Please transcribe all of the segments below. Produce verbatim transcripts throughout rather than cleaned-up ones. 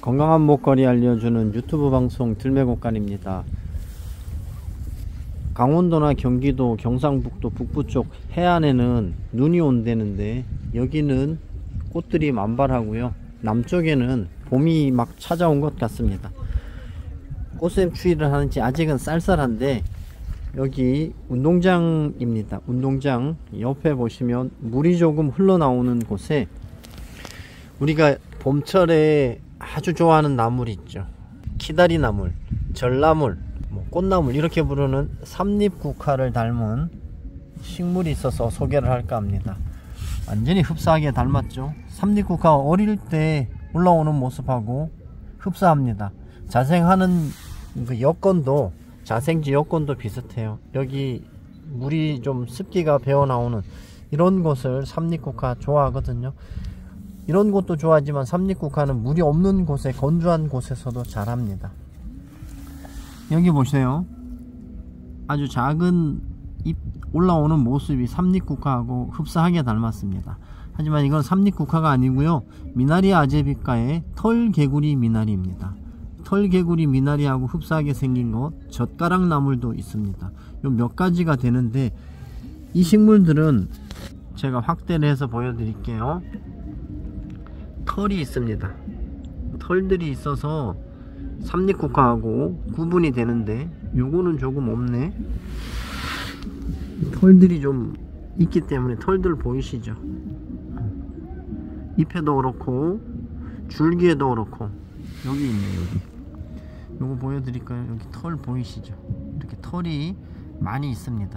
건강한 먹거리 알려주는 유튜브 방송 들매곡간입니다. 강원도나 경기도, 경상북도 북부 쪽 해안에는 눈이 온다는데 여기는 꽃들이 만발하고요. 남쪽에는 봄이 막 찾아온 것 같습니다. 꽃샘 추위를 하는지 아직은 쌀쌀한데 여기 운동장입니다. 운동장 옆에 보시면 물이 조금 흘러나오는 곳에 우리가 봄철에 아주 좋아하는 나물 있죠. 키다리나물, 전나물, 뭐 꽃나물 이렇게 부르는 삼립국화를 닮은 식물이 있어서 소개를 할까 합니다. 완전히 흡사하게 닮았죠. 삼립국화 어릴 때 올라오는 모습하고 흡사합니다. 자생하는 그 여건도, 자생지 여건도 비슷해요. 여기 물이 좀 습기가 배어 나오는 이런 곳을 삼립국화 좋아하거든요. 이런 곳도 좋아하지만 삼립국화는 물이 없는 곳에, 건조한 곳에서도 자랍니다. 여기 보세요. 아주 작은 잎 올라오는 모습이 삼립국화하고 흡사하게 닮았습니다. 하지만 이건 삼립국화가 아니고요, 미나리 아제비과의 털개구리 미나리입니다. 털개구리 미나리하고 흡사하게 생긴 것, 젓가락나물도 있습니다. 요 몇 가지가 되는데 이 식물들은 제가 확대를 해서 보여드릴게요. 털이 있습니다. 털들이 있어서 삼립국화하고 구분이 되는데 요거는 조금 없네. 털들이 좀 있기 때문에 털들 보이시죠? 잎에도 그렇고 줄기에도 그렇고 여기 있네. 여기 요거 보여드릴까요? 여기 털 보이시죠? 이렇게 털이 많이 있습니다.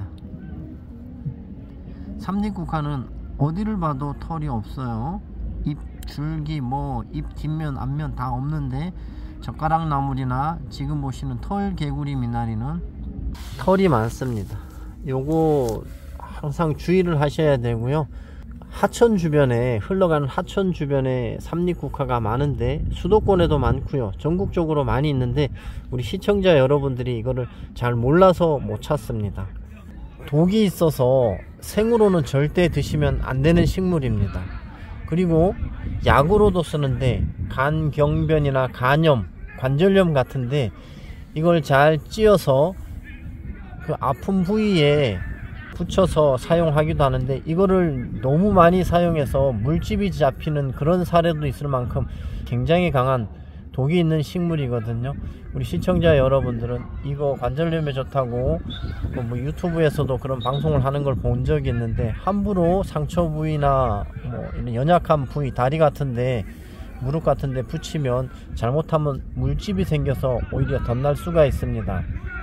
삼립국화는 어디를 봐도 털이 없어요. 잎 줄기 뭐 잎 뒷면 앞면 다 없는데 젓가락나물이나 지금 보시는 털개구리 미나리는 털이 많습니다. 요거 항상 주의를 하셔야 되고요. 하천 주변에, 흘러가는 하천 주변에 삼립국화가 많은데 수도권에도 많고요, 전국적으로 많이 있는데 우리 시청자 여러분들이 이거를 잘 몰라서 못 찾습니다. 독이 있어서 생으로는 절대 드시면 안 되는 식물입니다. 그리고 약으로도 쓰는데 간경변이나 간염, 관절염 같은데 이걸 잘 찧어서 그 아픈 부위에 붙여서 사용하기도 하는데 이거를 너무 많이 사용해서 물집이 잡히는 그런 사례도 있을 만큼 굉장히 강한 독이 있는 식물이거든요. 우리 시청자 여러분들은 이거 관절염에 좋다고 뭐 유튜브에서도 그런 방송을 하는 걸 본 적이 있는데 함부로 상처 부위나 뭐 이런 연약한 부위, 다리 같은데, 무릎 같은데 붙이면 잘못하면 물집이 생겨서 오히려 덧날 수가 있습니다.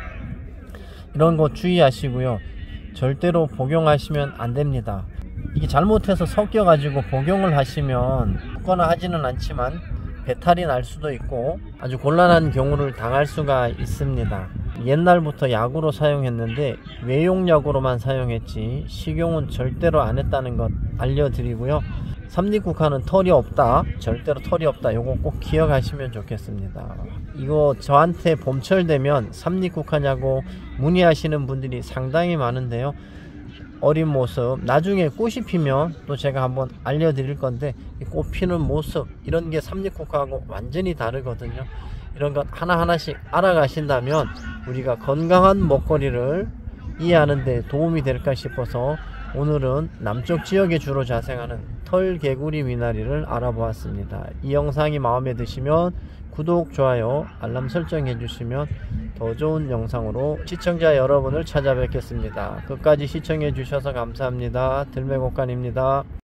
이런 거 주의하시고요. 절대로 복용하시면 안 됩니다. 이게 잘못해서 섞여 가지고 복용을 하시면 먹거나 하지는 않지만 배탈이 날 수도 있고 아주 곤란한 경우를 당할 수가 있습니다. 옛날부터 약으로 사용했는데 외용약으로만 사용했지 식용은 절대로 안 했다는 것 알려드리고요. 삼립국화는 털이 없다, 절대로 털이 없다, 요거 꼭 기억하시면 좋겠습니다. 이거 저한테 봄철 되면 삼립국화냐고 문의하시는 분들이 상당히 많은데요, 어린 모습, 나중에 꽃이 피면 또 제가 한번 알려드릴 건데 이 꽃 피는 모습, 이런 게 삼립국화하고 완전히 다르거든요. 이런 것 하나하나씩 알아가신다면 우리가 건강한 먹거리를 이해하는 데 도움이 될까 싶어서 오늘은 남쪽 지역에 주로 자생하는 털개구리 미나리를 알아보았습니다. 이 영상이 마음에 드시면 구독, 좋아요, 알람 설정 해주시면 더 좋은 영상으로 시청자 여러분을 찾아뵙겠습니다. 끝까지 시청해 주셔서 감사합니다. 들매곡간입니다.